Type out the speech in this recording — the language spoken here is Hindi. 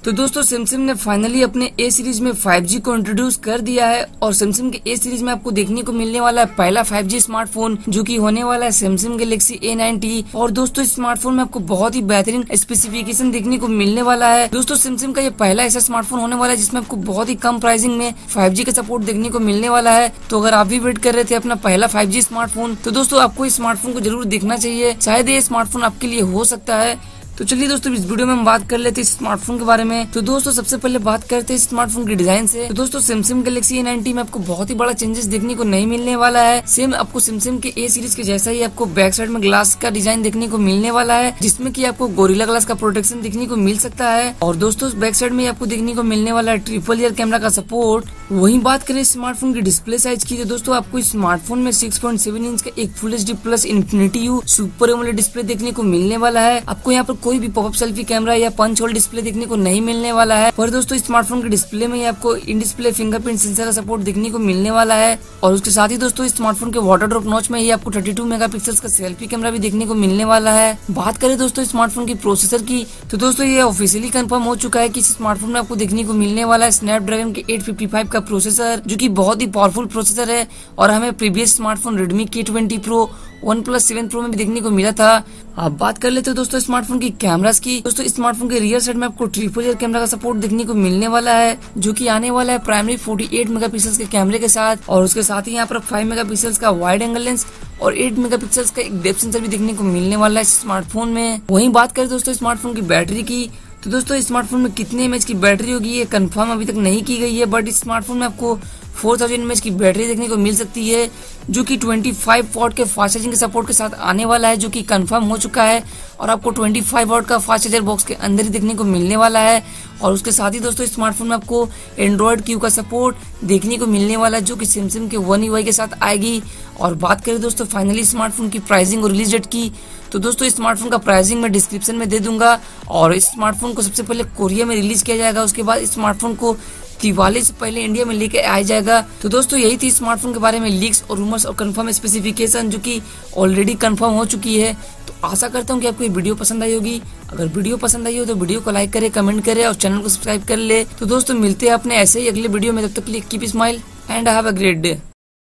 तो दोस्तों सैमसंग ने फाइनली अपने ए सीरीज में 5G को इंट्रोड्यूस कर दिया है और सैमसंग के ए सीरीज में आपको देखने को मिलने वाला है पहला 5G स्मार्टफोन जो कि होने वाला है सैमसंग गैलेक्सी A90। और दोस्तों इस स्मार्टफोन में आपको बहुत ही बेहतरीन स्पेसिफिकेशन देखने को मिलने वाला है। दोस्तों सैमसंग का ये पहला ऐसा स्मार्टफोन होने वाला है जिसमें आपको बहुत ही कम प्राइसिंग में 5G का सपोर्ट देखने को मिलने वाला है। तो अगर आप भी वेट कर रहे थे अपना पहला 5G स्मार्टफोन तो दोस्तों आपको इस स्मार्टफोन को जरूर देखना चाहिए, शायद ये स्मार्टफोन आपके लिए हो सकता है। तो चलिए दोस्तों इस वीडियो में हम बात कर लेते हैं इस स्मार्टफोन के बारे में। तो दोस्तों सबसे पहले बात करते हैं इस स्मार्टफोन के डिजाइन से। तो दोस्तों सैमसंग गैलेक्सी A90 में आपको बहुत ही बड़ा चेंजेस देखने को नहीं मिलने वाला है। सेम आपको सैमसंग के ए सीरीज के जैसा ही आपको बैक साइड में ग्लास का डिजाइन देखने को मिलने वाला है जिसमें की आपको गोरिल्ला ग्लास का प्रोटेक्शन देखने को मिल सकता है। और दोस्तों बैक साइड में आपको देखने को मिलने वाला है ट्रिपल ईयर कैमरा का सपोर्ट। वहीं बात करें स्मार्टफोन की डिस्प्ले साइज की तो दोस्तों आपको इस स्मार्टफोन में 6.7 इंच का एक full HD plus infinity U super AMOLED display देखने को मिलने वाला है। आपको यहाँ पर कोई भी पॉपअप सेल्फी कैमरा या पंच होल डिस्प्ले देखने को नहीं मिलने वाला है। पर दोस्तों स्मार्टफोन के डिस्प्ले में आपको इन डिस्प्ले फिंगरप्रिंट सेंसर का सपोर्ट देखने को मिलने वाला है। और उसके साथ ही दोस्तों स्मार्टफोन के वाटर ड्रॉप नॉच में ही आपको 32 मेगापिक्सल का सेल्फी कैमरा भी देखने को मिलने वाला है। बात करें दोस्तों स्मार्टफोन की प्रोसेसर की तो दोस्तों ये ऑफिशियली कंफर्म हो चुका है कि इस स्मार्टफोन में आपको देखने को मिलने वाला है स्नैपड्रैगन के 855 का प्रोसेसर जो कि बहुत ही पावरफुल प्रोसेसर है। और हमें previous smartphone Redmi K20 Pro, OnePlus 7 Pro में भी देखने को मिला था। अब बात कर लेते हैं दोस्तों स्मार्टफोन की कैमरास की। दोस्तों स्मार्टफोन के रियर साइड में आपको ट्रिपल ईयर कैमरा का सपोर्ट देखने को मिलने वाला है जो कि आने वाला है प्राइमरी 48 मेगापिक्सल के कैमरे के साथ। और उसके साथ ही यहाँ पर 5 मेगापिक्सल का वाइड एंगल लेंस और 8 मेगापिक्सल का एक डेप्थ सेंसर भी देखने को मिलने वाला है इस स्मार्टफोन में। वहीं बात करें दोस्तों स्मार्टफोन की बैटरी की तो दोस्तों स्मार्टफोन में कितने mAh की बैटरी होगी ये कंफर्म अभी तक नहीं की गई है, बट इस स्मार्टफोन में आपको 4000 mAh की बैटरी देखने को मिल सकती है जो कि 25 वॉट के फास्ट चार्जिंग के सपोर्ट के साथ आने वाला है जो कि कंफर्म हो चुका है। और आपको 25 वॉट का फास्ट चार्जर बॉक्स के अंदर ही देखने को मिलने वाला है। और उसके साथ ही दोस्तों स्मार्टफोन में आपको एंड्रॉइड Q का सपोर्ट देखने को मिलने वाला है जो कि सैमसंग के One UI के साथ आएगी। और बात करें दोस्तों फाइनली स्मार्टफोन की प्राइसिंग और रिलीज डेट की तो दोस्तों स्मार्टफोन का प्राइसिंग मैं डिस्क्रिप्शन में दे दूंगा। और इस स्मार्टफोन को सबसे पहले कोरिया में रिलीज किया जाएगा, उसके बाद इस स्मार्टफोन को दिवाली से पहले इंडिया में लेके आया जाएगा। तो दोस्तों यही थी स्मार्टफोन के बारे में लीक्स और रूमर्स और कंफर्म स्पेसिफिकेशन जो कि ऑलरेडी कंफर्म हो चुकी है। तो आशा करता हूँ कि आपको ये वीडियो पसंद आई होगी। अगर वीडियो पसंद आई हो तो वीडियो को लाइक करे, कमेंट करे और चैनल को सब्सक्राइब कर ले। तो दोस्तों मिलते हैं अपने ऐसे ही अगले वीडियो में, तब तक के लिए keep smile and have a great day.